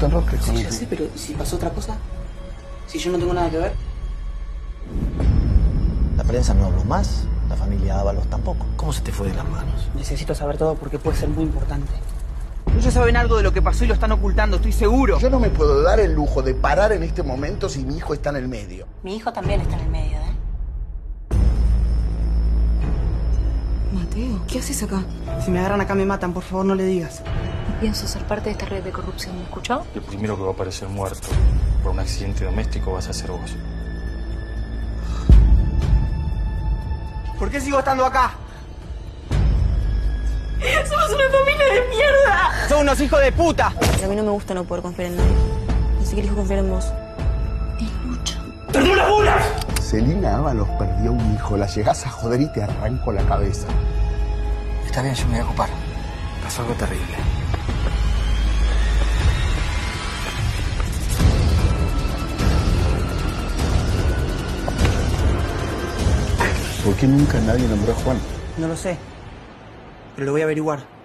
te enrosques con Sí, ya sé, pero si pasó otra cosa, si yo no tengo nada que ver. La prensa no habló más, la familia Ábalos tampoco. ¿Cómo se te fue de las manos? Necesito saber todo porque puede ser muy importante. Ellos saben algo de lo que pasó y lo están ocultando, estoy seguro. Yo no me puedo dar el lujo de parar en este momento si mi hijo está en el medio. Mi hijo también está en el medio, ¿eh? Mateo, ¿qué haces acá? Si me agarran acá me matan, por favor no le digas. No pienso ser parte de esta red de corrupción, ¿me escuchó? El primero que va a aparecer muerto por un accidente doméstico vas a ser vos. ¿Por qué sigo estando acá? ¡Somos una familia de mierda! ¡Son unos hijos de puta! A mí no me gusta no poder confiar en nadie. Ni siquiera elijo confiar en vos. Es mucho. ¡Perdón las bolas! Celina Ábalos perdió un hijo. La llegás a joder y te arranco la cabeza. Está bien, yo me voy a ocupar. Pasó algo terrible. ¿Por qué nunca nadie nombró a Juan? No lo sé, pero lo voy a averiguar.